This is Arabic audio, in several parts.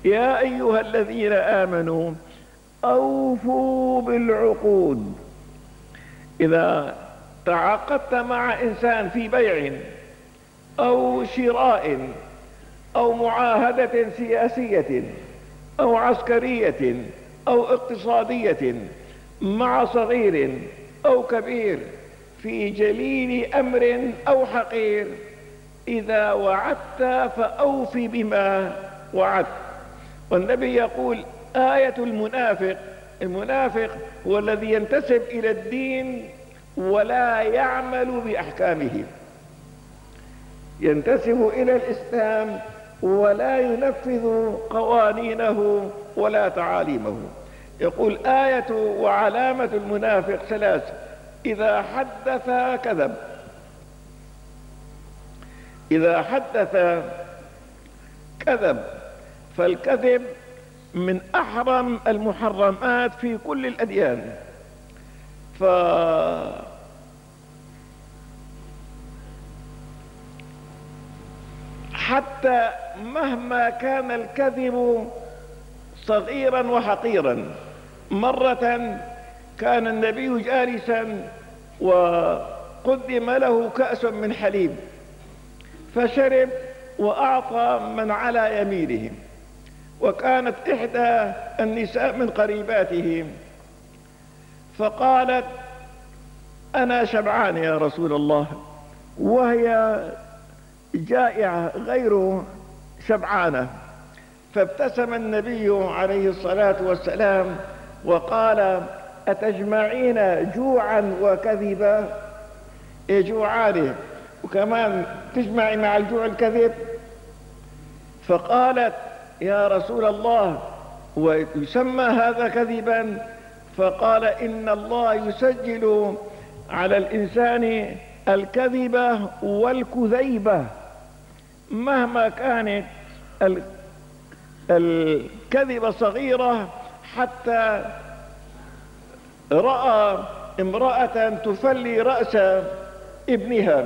يا أيها الذين آمنوا أوفوا بالعقود. إذا تعاقدت مع إنسان في بيع أو شراء أو معاهدة سياسية أو عسكرية أو اقتصادية مع صغير أو كبير في جليل أمر أو حقير، إذا وعدت فأوف بما وعدت. والنبي يقول آية المنافق هو الذي ينتسب إلى الدين ولا يعمل بأحكامه، ينتسب إلى الإسلام ولا ينفذ قوانينه ولا تعاليمه. يقول آية وعلامة المنافق ثلاث: إذا حدث كذب، إذا حدث كذب، فالكذب من أحرم المحرمات في كل الأديان. حتى مهما كان الكذب صغيرا وحقيرا. مرة كان النبي جالسا وقدم له كأس من حليب، فشرب وأعطى من على يمينه، وكانت إحدى النساء من قريباته، فقالت أنا شبعان يا رسول الله، وهي جائعة غير شبعانة. فابتسم النبي عليه الصلاة والسلام وقال أتجمعين جوعا وكذبا؟ جوعان وكمان تجمعي مع الجوع الكذب؟ فقالت يا رسول الله ويسمى هذا كذبا؟ فقال إن الله يسجل على الإنسان الكذبة والكذيبة، مهما كانت الكذبة صغيرة. حتى رأى امرأة تفلي رأس ابنها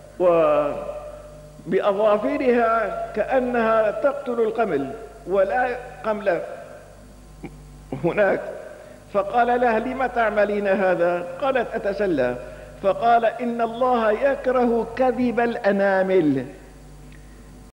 وبأظافرها كأنها تقتل القمل، ولا قمل هناك. فقال لها لم تعملين هذا؟ قالت أتسلى. فقال إن الله يكره كذب الأنامل،